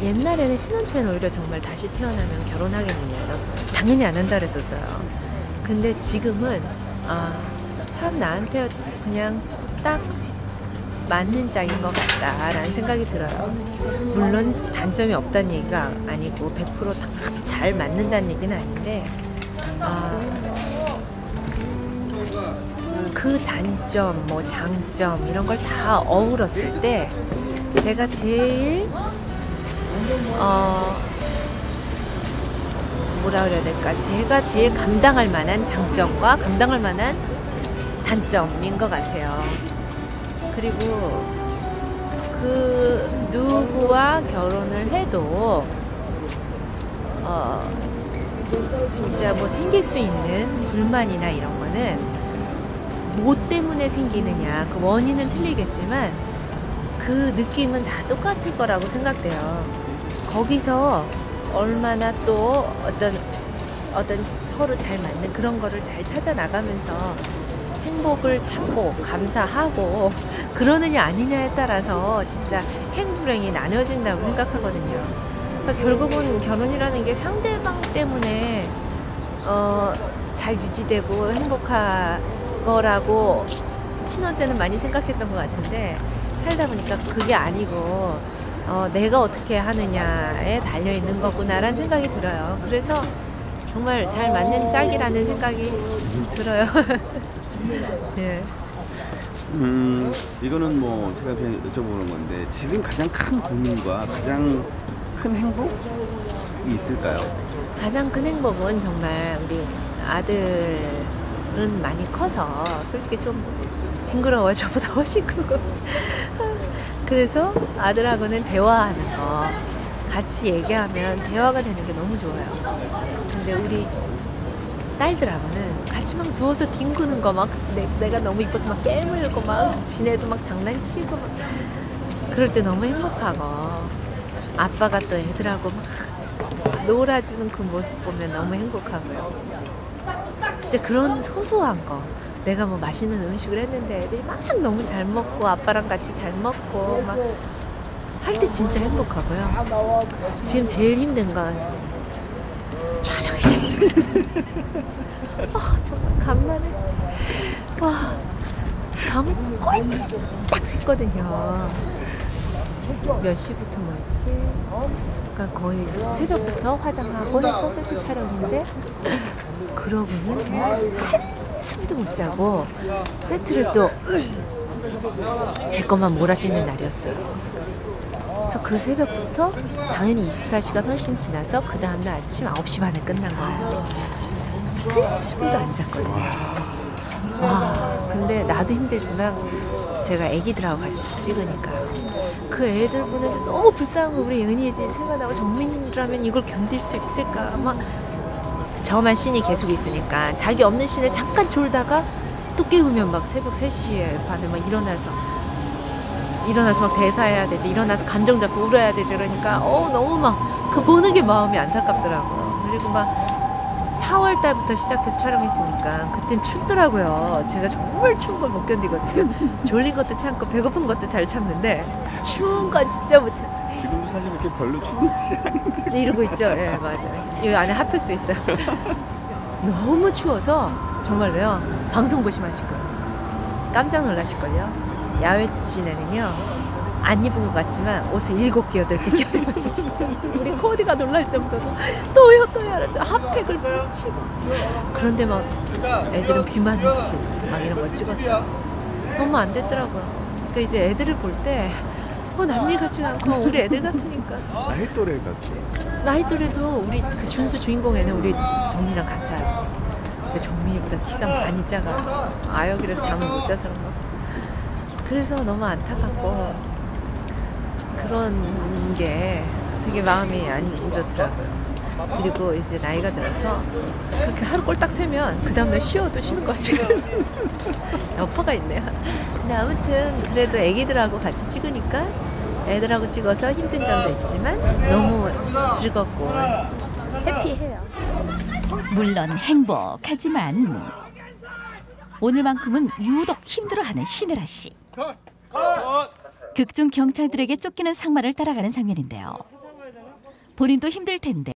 옛날에는 신혼초에는 오히려 정말 다시 태어나면 결혼하겠느냐 당연히 안 한다 그랬었어요. 근데 지금은 참 나한테 그냥 딱 맞는 짝인 것 같다라는 생각이 들어요. 물론 단점이 없다는 얘기가 아니고 100% 다 잘 맞는다는 얘기는 아닌데 그 단점, 뭐 장점 이런 걸 다 어우렀을 때 제가 제일 뭐라 그래야 될까? 제가 제일 감당할 만한 장점과 감당할 만한 단점인 것 같아요. 그리고 그 누구와 결혼을 해도 진짜 뭐 생길 수 있는 불만이나 이런 거는 뭐 때문에 생기느냐 그 원인은 틀리겠지만 그 느낌은 다 똑같을 거라고 생각돼요. 거기서 얼마나 또 어떤 서로 잘 맞는 그런 거를 잘 찾아 나가면서 행복을 찾고 감사하고 그러느냐 아니냐에 따라서 진짜 행불행이 나눠진다고 생각하거든요. 그러니까 결국은 결혼이라는 게 상대방 때문에 잘 유지되고 행복한 거라고 신혼 때는 많이 생각했던 것 같은데 살다 보니까 그게 아니고 내가 어떻게 하느냐에 달려있는 거구나라는 생각이 들어요. 그래서 정말 잘 맞는 짝이라는 생각이 들어요. 네. 이거는 뭐 제가 그냥 여쭤보는 건데 지금 가장 큰 고민과 가장 큰 행복이 있을까요? 가장 큰 행복은 정말 우리 아들은 많이 커서 솔직히 좀 징그러워요. 저보다 훨씬 크고 그래서 아들하고는 대화하는 거 같이 얘기하면 대화가 되는 게 너무 좋아요. 근데 우리 딸들하고는 같이 막 누워서 뒹구는 거 막 내가 너무 이뻐서 막 깨물고 막 지네도 막 장난치고 막 그럴 때 너무 행복하고 아빠가 또 애들하고 막 놀아주는 그 모습 보면 너무 행복하고요. 진짜 그런 소소한 거 내가 뭐 맛있는 음식을 했는데 애들이 막 너무 잘 먹고 아빠랑 같이 잘 먹고 막 할 때 진짜 행복하고요. 지금 제일 힘든 건 촬영이 제일 힘든 정말 간만에 와 밤을 꼴딱 샜거든요. 몇 시부터 뭐였지? 그러니까 거의 새벽부터 화장하고 해서 세트 촬영인데 그러고는 정말 한숨도 못 자고 세트를 또 제 것만 몰아뛰는 날이었어요. 그래서 그 새벽부터 당연히 24시간 훨씬 지나서 그 다음날 아침 9시 반에 끝난 거예요. 한숨도 안 잤거든요. 와, 근데 나도 힘들지만 제가 애기들하고 같이 찍으니까 그 애들 보는데 너무 불쌍한 거 우리 은희의 생각나고 정민이라면 이걸 견딜 수 있을까 막 저만 씬이 계속 있으니까 자기 없는 씬에 잠깐 졸다가 또 깨우면 막 새벽 3시에 반에 막 일어나서 막 대사해야 되지 일어나서 감정 잡고 울어야 되지 그러니까 너무 막 그 보는 게 마음이 안타깝더라고요. 그리고 막 4월 달부터 시작해서 촬영했으니까 그땐 춥더라고요. 제가 정말 추운 걸 못 견디거든요. 졸린 것도 참고 배고픈 것도 잘 참는데 추운 건 진짜 못 참. 지금 사실 그렇게 별로 추운 날씨 아닌데 이러고 있죠. 예, 맞아요. 이 안에 핫팩도 있어요. 너무 추워서 정말로요. 방송 보시면 아실 거예요. 깜짝 놀라실걸요. 야외 씬에는요. 안 입은 것 같지만 옷을 7개, 8개 껴입었어 진짜. 우리 코디가 놀랄 정도로 또요 알았죠. 핫팩을 붙이고 그런데 막 애들은 비 맞는 씬막 이런 걸 찍었어요. 너무 안 됐더라고요. 그러니까 이제 애들을 볼 때 남일 같지 않고 우리 애들 같으니까 나이 또래 같죠. 나이 또래도 우리 그 준수 주인공에는 우리 정민이랑 같아요. 근데 정민이보다 키가 많이 작아. 아역이라서 잠을 못 자서 그런 거. 그래서 너무 안타깝고 그런 게 되게 마음이 안 좋더라고요. 그리고 이제 나이가 들어서 그렇게 하루 꼴딱 새면 그 다음날 쉬어도 쉬는 것 같아요. 여파가 있네요. 근데 아무튼 그래도 애기들하고 같이 찍으니까 애들하고 찍어서 힘든 점도 있지만 너무 즐겁고 해피해요. 물론 행복하지만 오늘만큼은 유독 힘들어하는 신혜라 씨. 극중 경찰들에게 쫓기는 상마를 따라가는 장면인데요. 본인도 힘들 텐데